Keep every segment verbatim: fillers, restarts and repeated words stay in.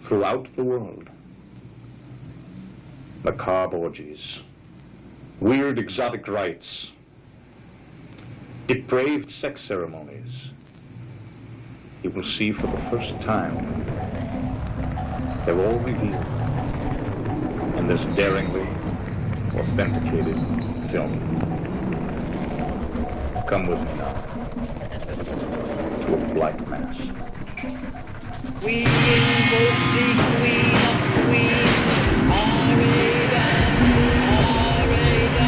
throughout the world. Macabre orgies, weird exotic rites, depraved sex ceremonies. You will see for the first time, they're all revealed in this daringly authenticated film. Come with me now to a black mass. We invoke the Queen of Queens, Arada, Arada.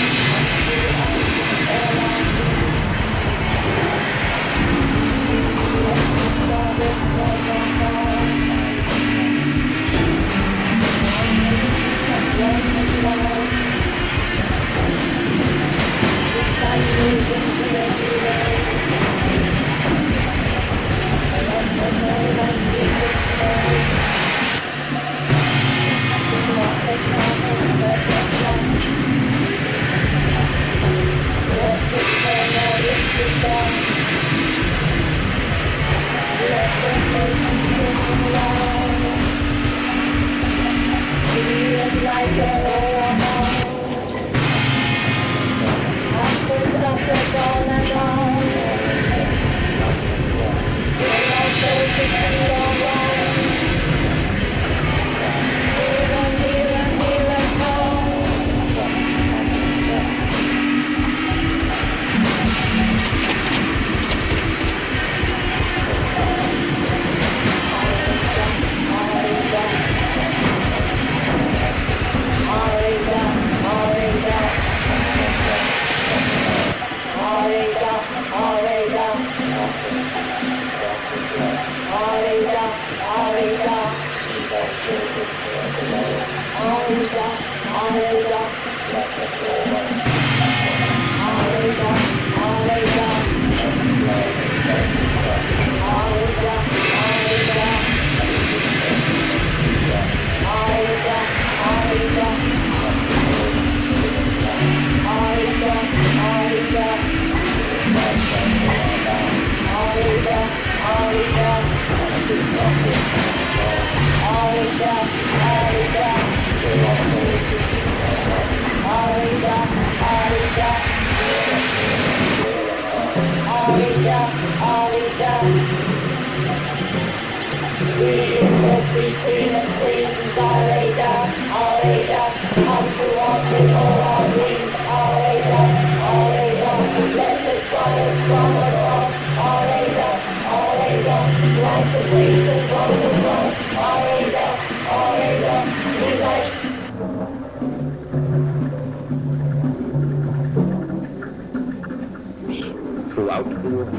Throughout the world,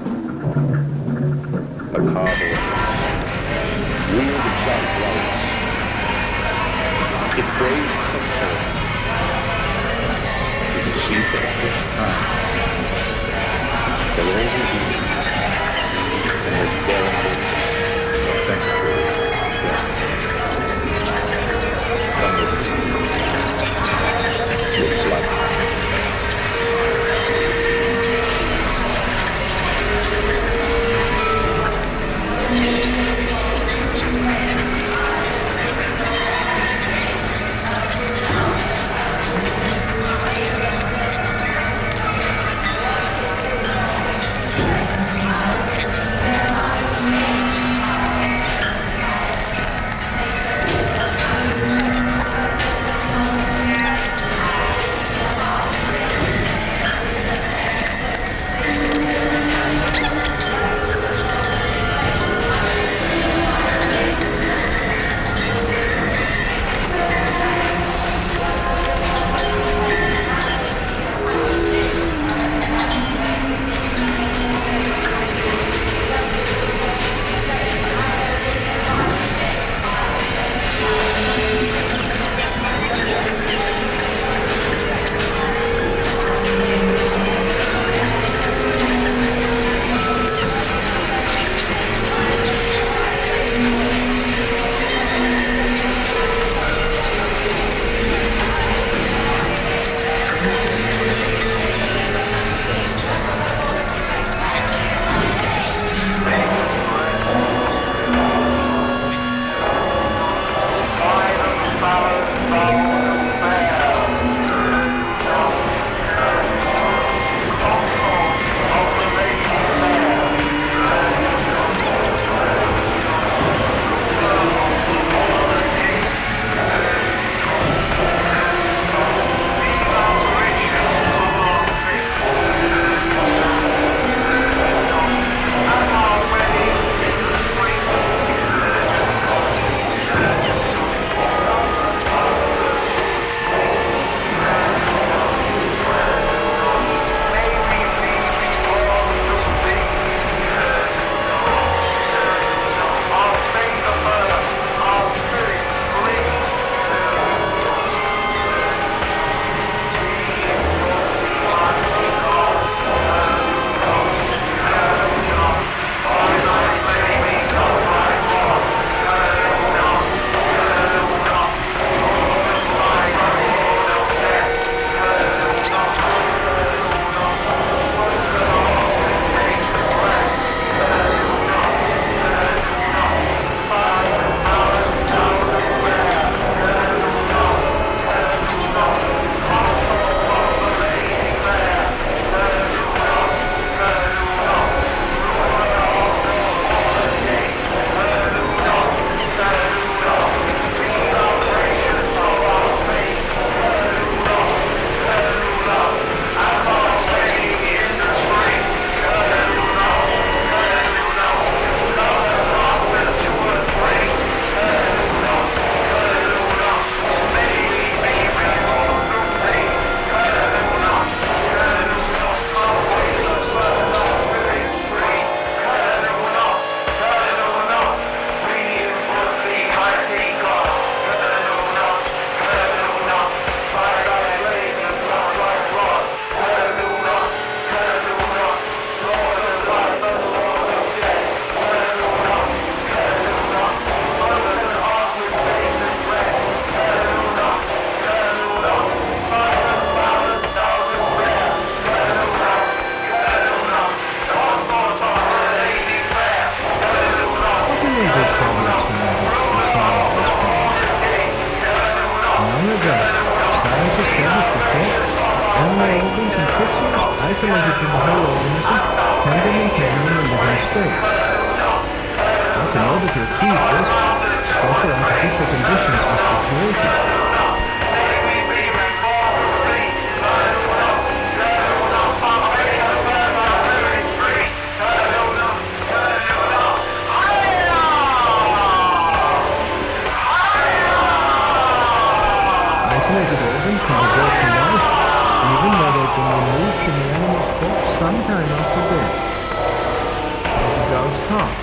macabre, weird exotic rites, depraved sex ceremonies. You can see for the first time, they're all revealed in this daringly authenticated film. Come with me to a black mass. isolated from the whole organism, can be maintained in a living state. But in order to achieve this, special artificial conditions must be created. Isolated organs can be brought to life, even though they've been removed from the animal's corpse some time after death. Like a dog's heart.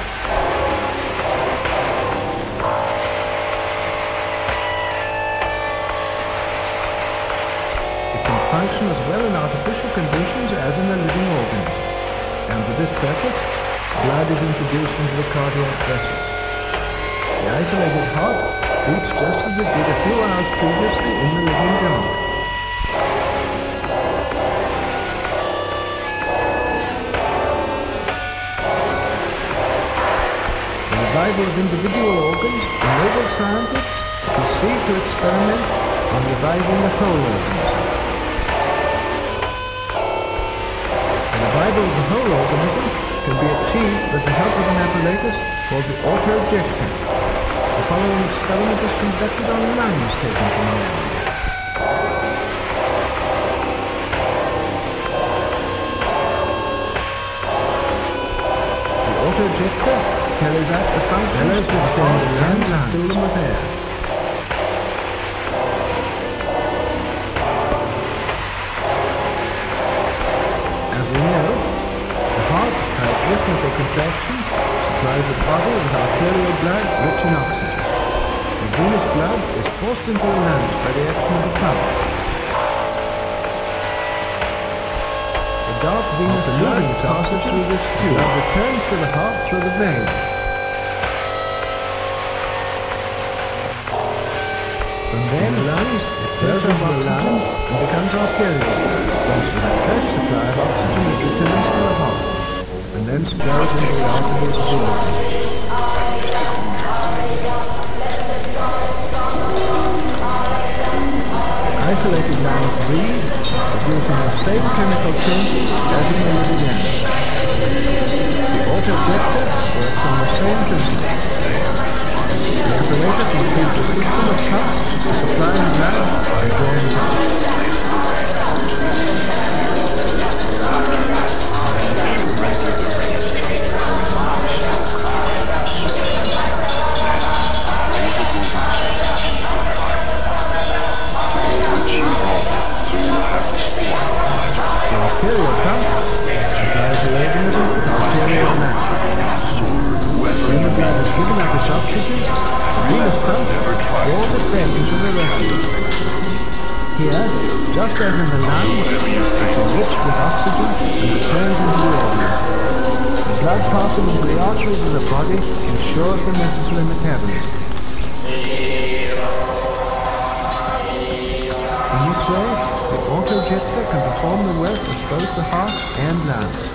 It can function as well in artificial conditions as in a living organ. And for this purpose, blood is introduced into the cardiac vessel. The isolated heart beats just as it did a few hours previously in the living dog. The revival of individual organs enables scientists to proceed to experiment on reviving the whole organism. The revival of the whole organism can be achieved with the help of an apparatus called the auto-ejector. The following experiment is conducted on lungs taken from the animal. The auto-ejector carries out the function to extend the lungs and fill them with air. As we know, the heart, by its rhythmical contraction, supplies the body with arterial blood rich in oxygen. The venous blood is forced into the lungs by the action of the pump. The dark venous blood passes through this tube and returns to the heart through the vein. From there, the lungs, it flows into the lungs and becomes arterial blood, whence with a fresh supply of oxygen it returns to the heart, and then flows into the arteries of the organ. Isolated lungs breathe, producing the same chemical changes as in the living animal. The auto-ejector works on the same principle. The apparatus includes a system of pumps supplying blood and drawing it out. Arterial pump supplies the organism with arterial blood. When the blood is given up its oxygen, the venous pump draws it back into the resided. Here, just as in the lungs, it is enriched with oxygen and returns into the organism. The blood passing into the arteries of the body ensures the necessary metabolism. In this way, the auto-ejector can perform the work of both the heart and lungs.